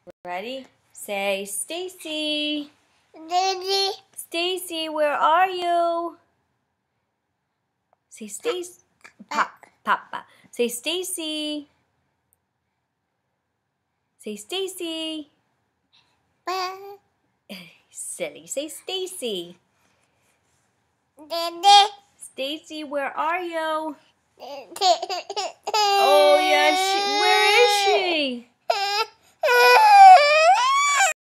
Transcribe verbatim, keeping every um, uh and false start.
Ready? Say, Stacy. Daddy. Stacy, where are you? Say, Stacy. Pop, Papa. Say, Stacy. Say, Stacy. Silly. Say, Stacy. Daddy. Stacy, where are you? Daddy. Oh, yeah, she, where is she?